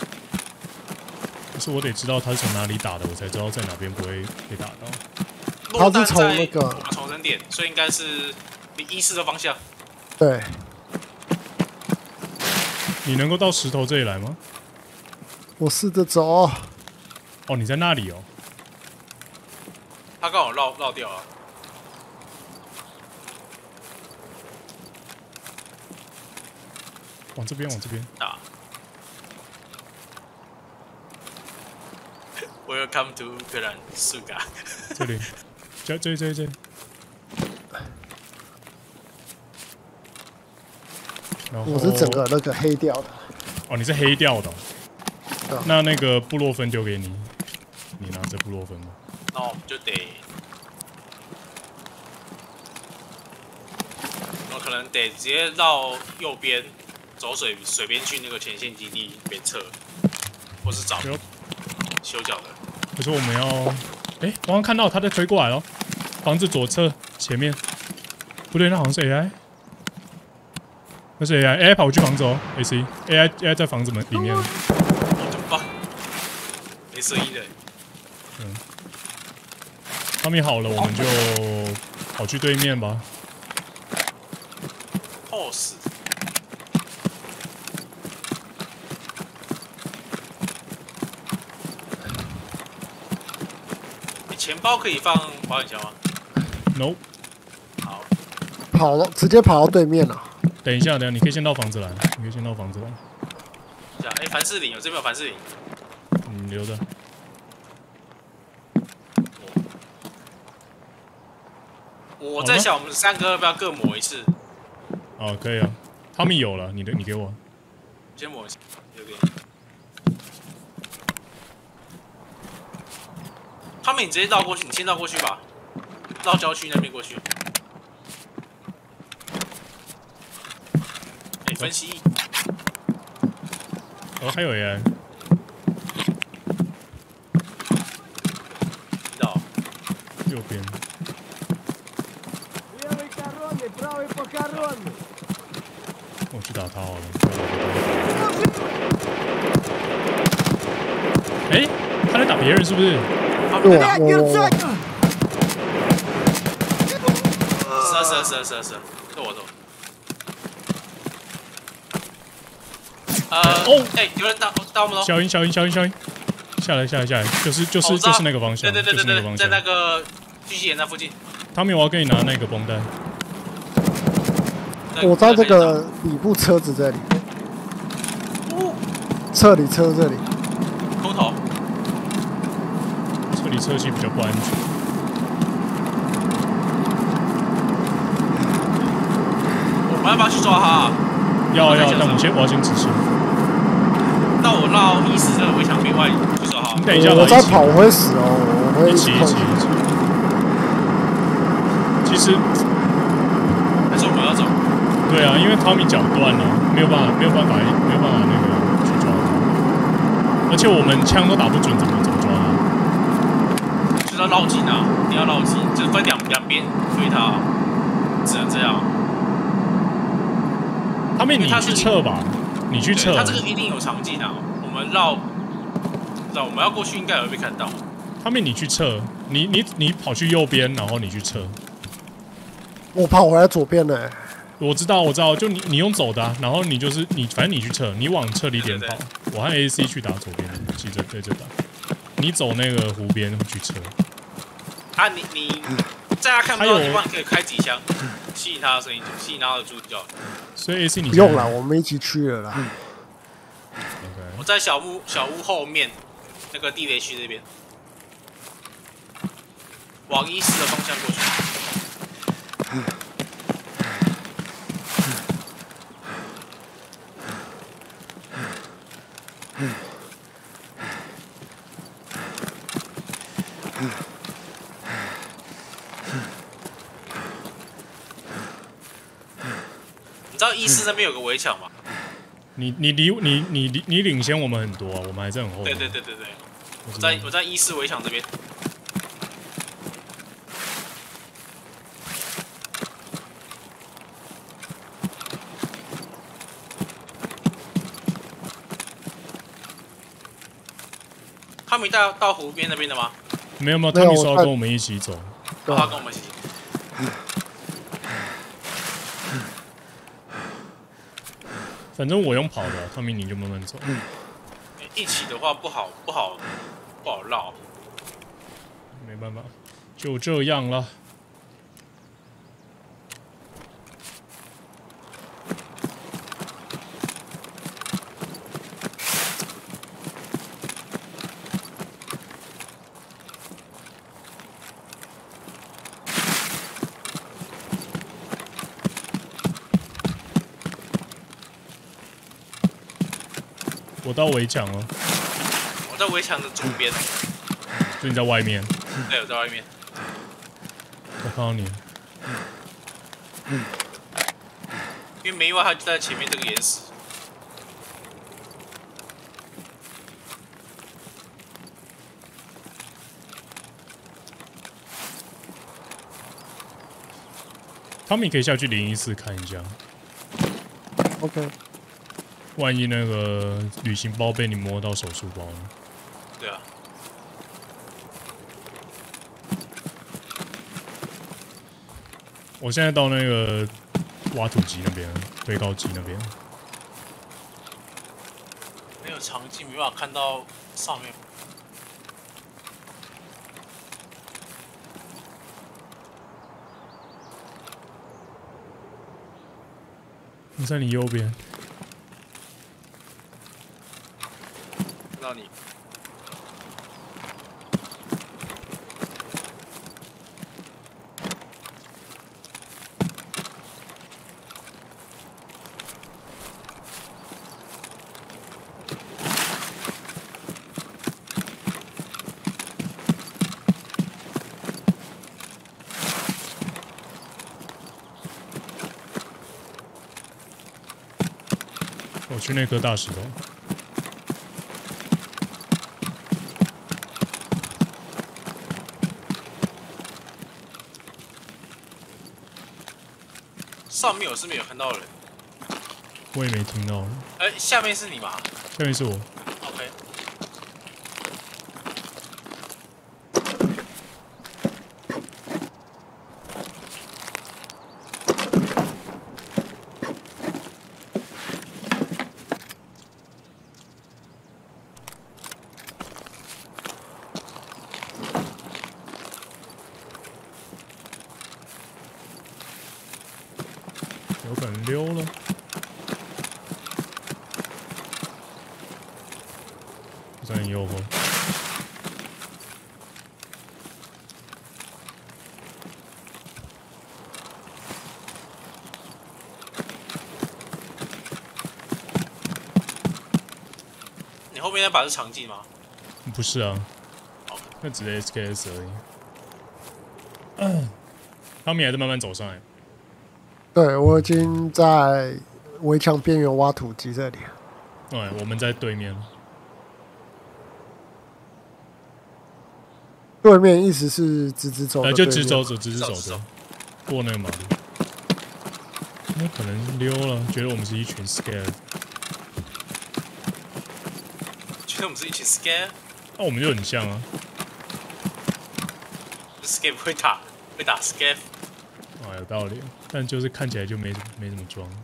可是我得知道他是从哪里打的，我才知道在哪边不会被打到。
他是从那个
重生点，所以应该是你E4的方向。
对。
你能够到石头这里来吗？
我试着走。
哦，你在那里哦。
他刚好绕掉了。
往这边。
啊。Welcome to Grand Suga。
这里，这。
我是整个那个黑掉的。
哦，你是黑掉的、哦。那个布洛芬丢给你，你拿着布洛芬吧。
那我们就得，我可能得直接绕右边，走水边去那个前线基地北侧，或是找修脚的。
可是我们要，我刚刚看到他在推过来了，房子左侧前面，不对，那好像是 AI。那是 AI 跑去房子哦 ，AC AI 在房子门里面。
怎么办？没声音的。
他们好了，我们就跑去对面吧。
Pose。你钱包可以放保险箱吗
？No。
好。
跑了，直接跑到对面了。
等一下，你可以先到房子来。
凡士林，我这边有凡士林。
留着。
我在想，我们3个要不要各抹一次？
哦，可以啊。他们有了，你给我。
先抹一次，留给你。他们你直接绕过去，你先绕过去吧，绕郊区那边过去。分析。
哦，还有 AI。
知道。
右边。我去打他好了。他在打别人是不是？
是，是我。有人打我们喽！
小音，下来，就是那个方向，
对，在那个狙击眼那附近。
汤米，我要给你拿那个绷带。
我在这个底部车子这里，车这里。
空投。
这里车系比较不安全。
我们要不要去抓他？
要，但我要先执行。
那我绕E4这个围墙边外去抓他。
你等一下，
我在跑，我会死哦，我会
一起。其实
还是我们要走。
对啊，因为汤米脚断了，没有办法那个去抓他，而且我们枪都打不准，怎么抓他？
就是要绕近啊，你要绕近，就是分两边推他，只能这样。
汤米，你去撤吧，你去撤。
他这个一定有场景啊，我们绕，我们要过去应该也会被看到。
汤米，你去撤，你跑去右边，然后你去撤。
我跑回来左边了。
我知道，就你用走的、啊，然后反正你去撤，你往撤离点跑，我和 AC 去打左边，记着对着打，你走那个湖边去撤。
啊，你在他看不到的地方，你可以开几枪，吸引他的声音，吸引他的注意就好。
所以 AC 你
不用了，我们一起去了啦。
Okay.
我在小屋后面那个地雷区这边，往E4的方向过去。你知道E4那边有个围墙吗？
你领先我们很多啊，我们还在很后面。
对。我在E4围墙这边。他没到湖边那边的吗？
没有，他们说要跟我们一起走。
他跟我们一起。
反正我用跑的，汤米你就慢慢走。
一起的话不好绕。
没办法，就这样了。我到围墙了。
我在围墙的左边。
所以你在外面？
对，我在外面。
我看到你了。
因为没意外，他就在前面这个岩石。
汤米可以下去014看一下。
OK。
万一那个旅行包被你摸到手术包呢？
对啊。
我现在到那个挖土机那边，堆高机那边。
没有长镜，没办法看到上面。
我在你右边。
看到你。
我去那颗大石头。
上面我是没有看到人，
我也没听到。
下面是你吗？
下面是我。
OK。
有可能溜了。在你右后。
你后面那把是长镜吗？
不是啊，那只是 SKS 而已。汤米还在慢慢走上来。
对，我已经在围墙边缘挖土机这里。
对，我们在对面。
对面意思是直走的，
就直走走，直走的，过那个马路。那可能溜了，觉得我们是一群 scare。
觉得我们是一群 scare？
那我们就很像啊。
scare 会打 scare。
啊，有道理，但就是看起来就没怎么装。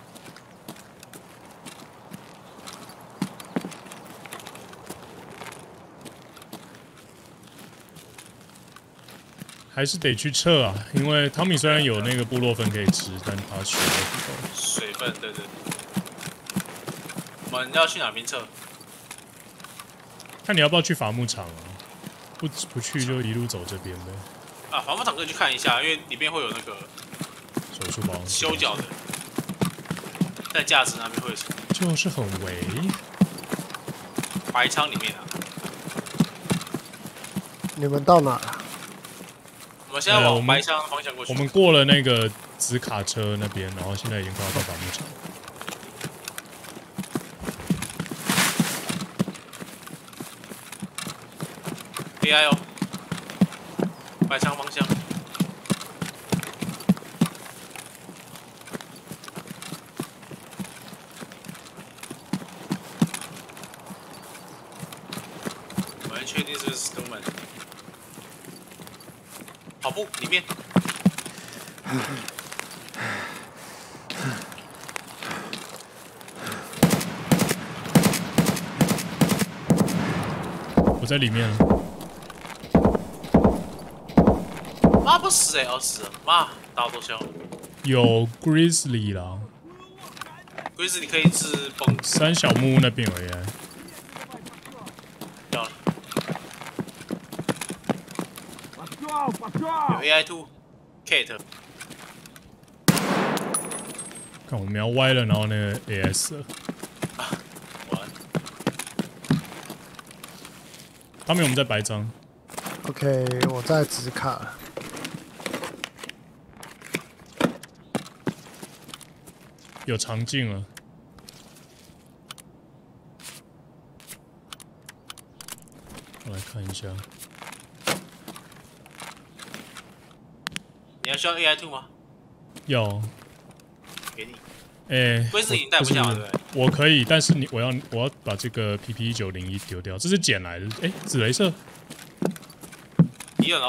还是得去测啊，因为汤米虽然有那个部落分可以吃，但他血都不够。
水分，对对。我们要去哪边测？
看你要不要去伐木场啊？不去就一路走这边呗。
啊，伐木场可以去看一下，因为里面会有那个
手术包
修脚的，在架子那边会有。
就是很围。
白仓里面啊。
你们到哪了？
我们现在往白箱方向过去。
我们过了那个紫卡车那边，然后现在已经快要到伐木场。
AI 哦，白箱方向。我们确定是 Stoneman。 跑步里面。
我在里面了。
妈不死哦死了！妈，打我多枪。
有 Grizzly 啦。
Grizzly 可以治崩。
三小木屋那边而已。
掉了。有 AI2 Kate。
看我瞄歪了，然后那个 AS 了。他们我们在白章。
OK， 我在直卡。
有长镜了。我来看一下。
你要需要 AI2 吗？
要。
给你。
龟
子已经带不下了，对不对？
我可以，但是我要把这个 PP1901丢掉，这是捡来的。紫雷射。
敌人哦。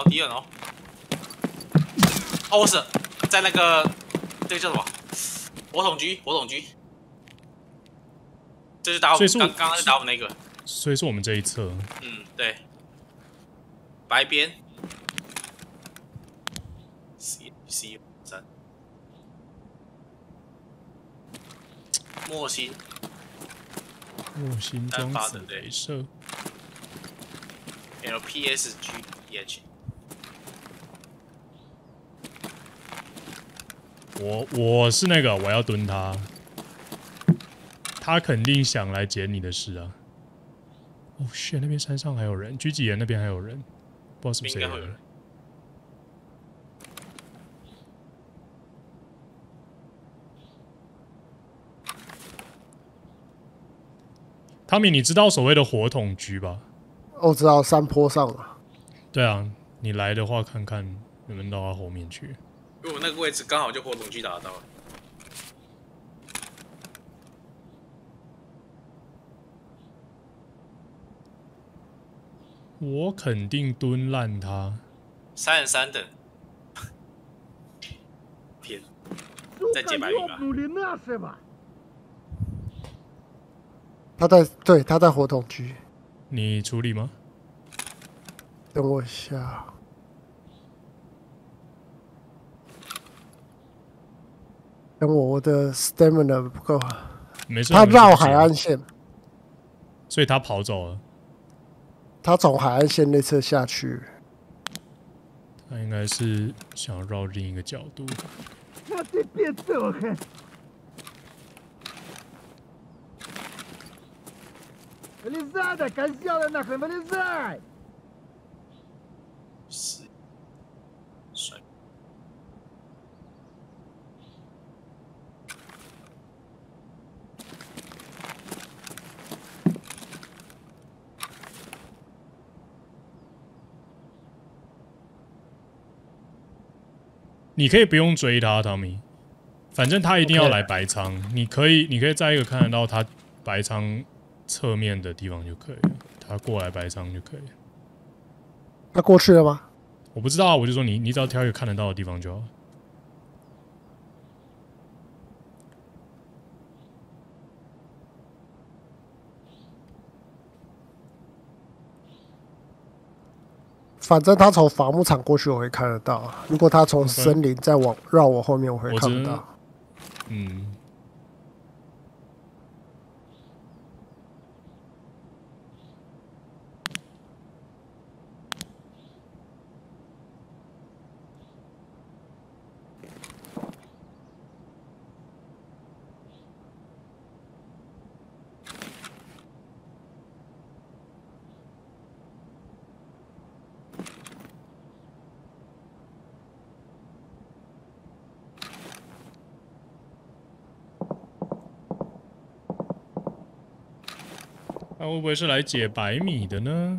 哦，我死，在那个这个叫什么？火筒狙。这是打我刚刚打我那个。
所以是我们这一侧。
嗯，对。白边。C3。莫星
装紫雷射。
LPSGEH。
我是那个我要蹲他，他肯定想来捡你的事啊。哦shit，那边山上还有人，狙击岩那边还有人，不知道是不是谁有人。汤米，你知道所谓的火筒狙吧？
我知道，山坡上了。
对啊，你来的话，看看能不能到他后面去。
因为我那个位置刚好就火筒狙打得到了。
我肯定蹲烂他。
33等。天，再借白米吧。
他在火筒区。
你处理吗？
等我一下。等我的 stamina 不够。
没事。
他绕海岸线，
所以他跑走了。
他从海岸线那侧下去。
他应该是想要绕另一个角度。
Вылезай, да, козёлы нахрен, вылезай!
帅。
你可以不用追他，汤米，反正他一定要来白仓。你可以在一个看得到他白仓侧面的地方就可以了，他过来白仓就可以了。
他过去了吗？
我不知道啊，我就说你只要挑一个看得到的地方就好。
反正他从伐木场过去，我会看得到。如果他从森林再绕我后面，我会看不到。
嗯。他会不会是来解白米的呢？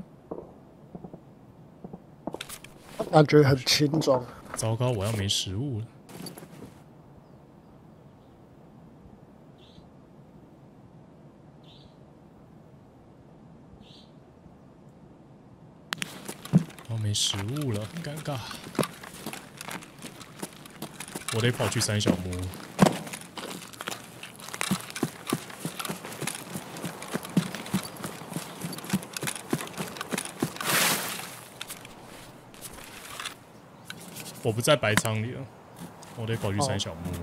感觉很轻装。
糟糕，我要没食物了。我没食物了，很尴尬。 我得跑去三小木。我不在白仓里了，我得跑去三小木。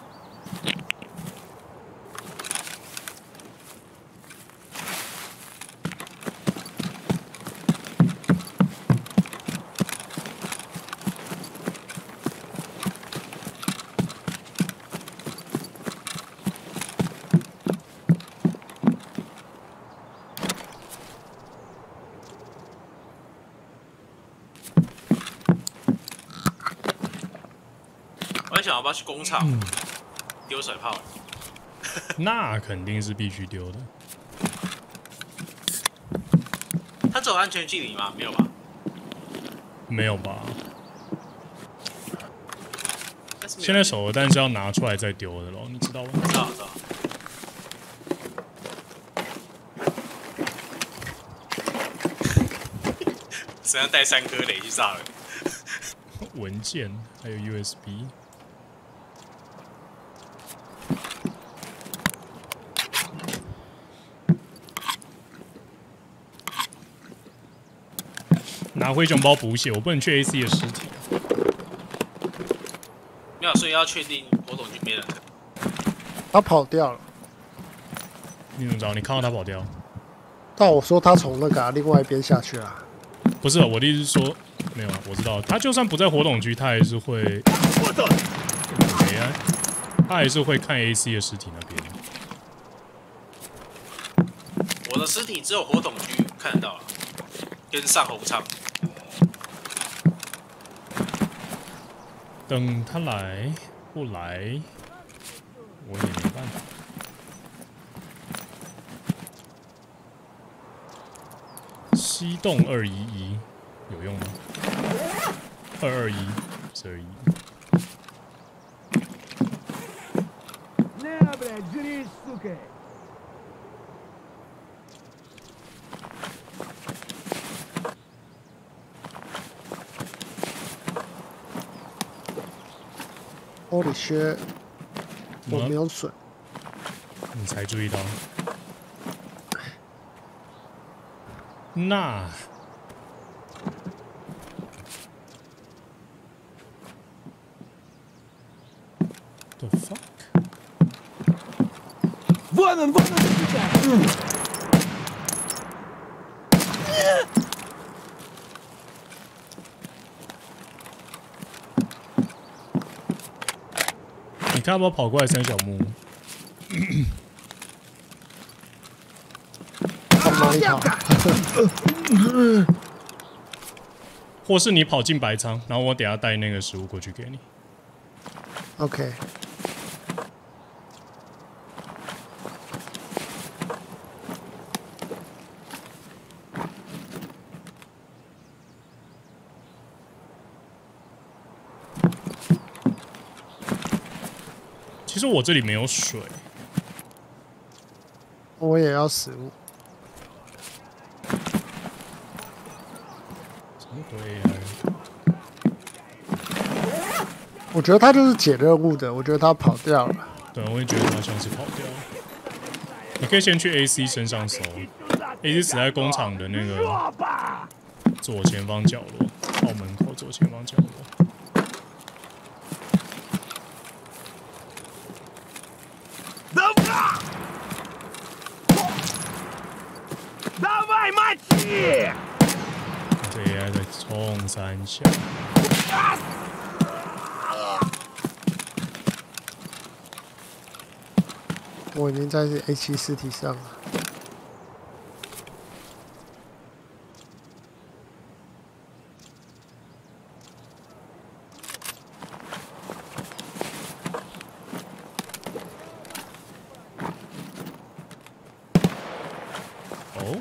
想要不要去工厂丢水炮？
那肯定是必须丢的。
它只有安全距离吗？没有吧？
没有吧？现在手榴弹是要拿出来再丢的咯，你知道吗？
知道知道。身上带3颗雷去炸人。
文件还有 USB。拿灰熊包补血，我不能去 AC 的尸体啊。
没有，所以要确定火种军没人。
他跑掉了。
你怎么知道？你看到他跑掉？
但我说他从那个、另外一边下去啊。
不是，我的意思是说，没有，我知道，他就算不在火种区，他还是会。他还是会看 AC 的尸体那边。
我的尸体只有火种区看得到，跟上红场。
等他来不来，我也没办法。西洞211有用吗？221是221。
Holy shit！ 我没有水。
你才注意到？那？The fuck？
Вон он сюда!
你看要不要跑过来三小木？或是你跑进白仓，然后我等下带那个食物过去给你。
OK。
其实我这里没有水，
我也要食物。
什么鬼啊？
我觉得他就是解任务的，我觉得他跑掉了。
对，我也觉得他像是跑掉了。你可以先去 AC 身上搜 ，AC 死在工厂的那个左前方角落，澳门口左前方角落。
Давай, мочи!
这也在冲三下。
我已经在 A7尸体上了。
哦。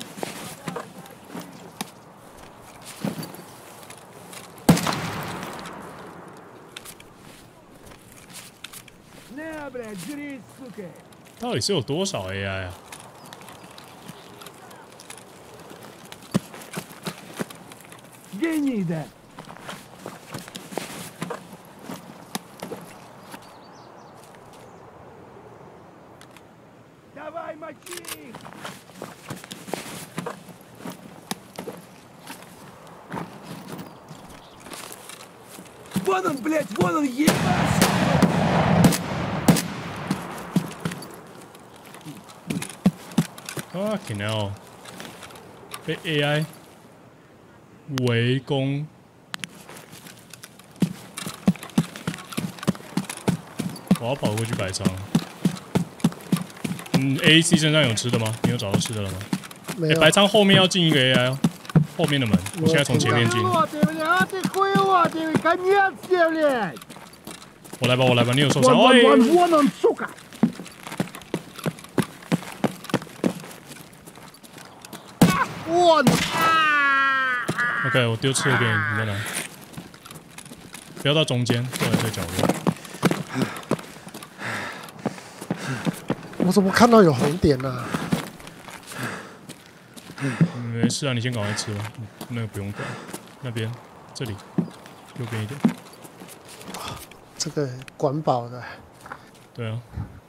На, блядь, жри, сука!
到底是有多少 AI 啊？
Гнида! Вон он, блядь, вон он, ебать!
Fucking hell！ 被 AI 围攻。我要跑过去摆仓。AAC 身上有吃的吗？你有找到吃的了吗？
没有。
白仓后面要进一个 AI 哦，后面的门。我现在从前面进。我来吧，我来吧，你有受伤？
Вон он, сука!
OK， 我丢吃的给你，你再拿。不要到中间，过来这个角落。
我怎么看到有红点呢？
没事啊，你先赶快吃吧，那个不用管。那边，这里，右边一点。
这个管饱的。
对啊。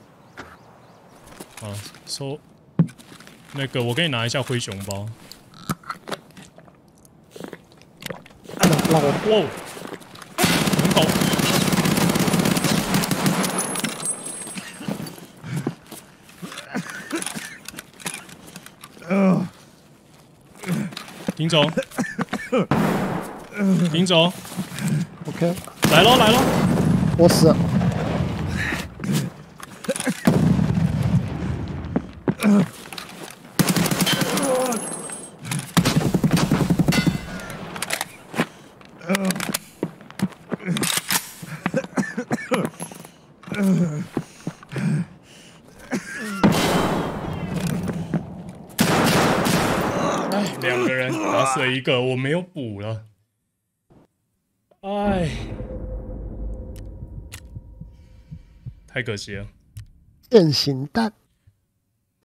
好，收。那个，我给你拿一下灰熊包。
让我
哇，门口。停走，停走。
OK，
来喽来喽，
我死了。
两个人打死了一个，我没有补了。哎，太可惜了。
变形蛋。